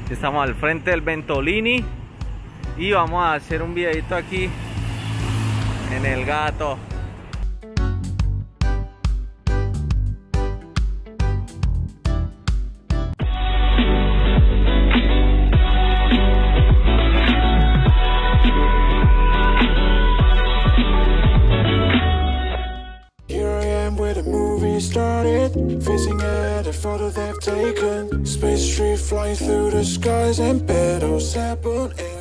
Estamos al frente del Ventolini y vamos a hacer un videito aquí en el Gato. Started facing at a photo they've taken. Space tree flying through the skies and petals apple.